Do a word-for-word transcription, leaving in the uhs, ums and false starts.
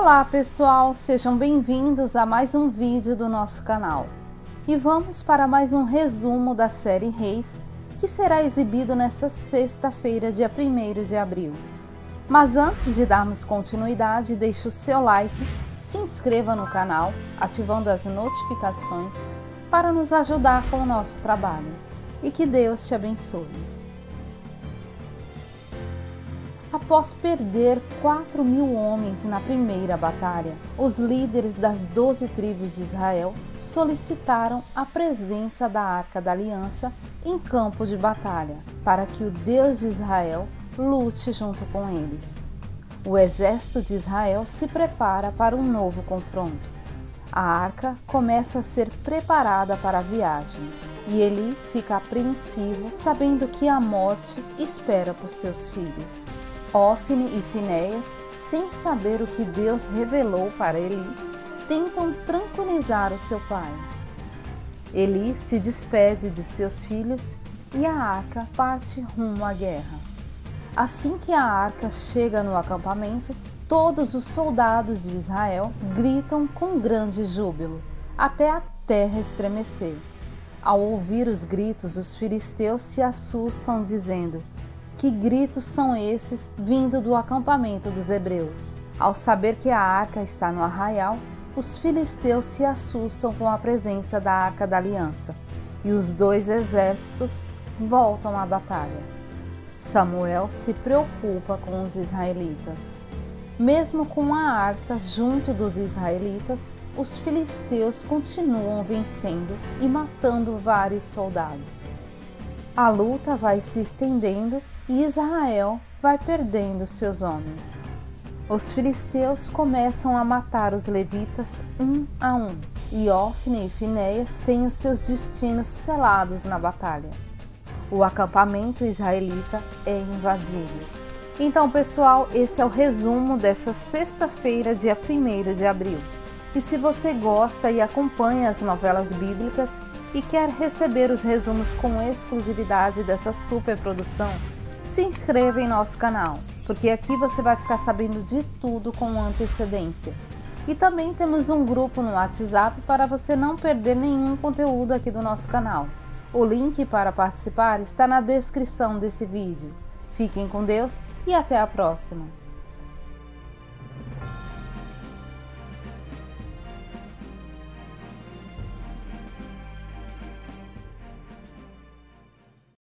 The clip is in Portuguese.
Olá pessoal, sejam bem-vindos a mais um vídeo do nosso canal. E vamos para mais um resumo da série Reis, que será exibido nesta sexta-feira, dia primeiro de abril. Mas antes de darmos continuidade, deixe o seu like, se inscreva no canal, ativando as notificações para nos ajudar com o nosso trabalho. E que Deus te abençoe. Após perder quatro mil homens na primeira batalha, os líderes das doze tribos de Israel solicitaram a presença da Arca da Aliança em campo de batalha, para que o Deus de Israel lute junto com eles. O exército de Israel se prepara para um novo confronto. A arca começa a ser preparada para a viagem, e Eli fica apreensivo, sabendo que a morte espera por seus filhos. Ofne e Finéias, sem saber o que Deus revelou para Eli, tentam tranquilizar o seu pai. Eli se despede de seus filhos e a arca parte rumo à guerra. Assim que a arca chega no acampamento, todos os soldados de Israel gritam com grande júbilo, até a terra estremecer. Ao ouvir os gritos, os filisteus se assustam, dizendo: "Que gritos são esses vindo do acampamento dos hebreus?" Ao saber que a arca está no arraial, os filisteus se assustam com a presença da Arca da Aliança, e os dois exércitos voltam à batalha. Samuel se preocupa com os israelitas. Mesmo com a arca junto dos israelitas, os filisteus continuam vencendo e matando vários soldados. A luta vai se estendendo e Israel vai perdendo seus homens. Os filisteus começam a matar os levitas um a um, e Ofne e Finéias têm os seus destinos selados na batalha. O acampamento israelita é invadido. Então, pessoal, esse é o resumo dessa sexta-feira, dia primeiro de abril. E se você gosta e acompanha as novelas bíblicas e quer receber os resumos com exclusividade dessa super produção, se inscreva em nosso canal, porque aqui você vai ficar sabendo de tudo com antecedência. E também temos um grupo no WhatsApp para você não perder nenhum conteúdo aqui do nosso canal. O link para participar está na descrição desse vídeo. Fiquem com Deus e até a próxima!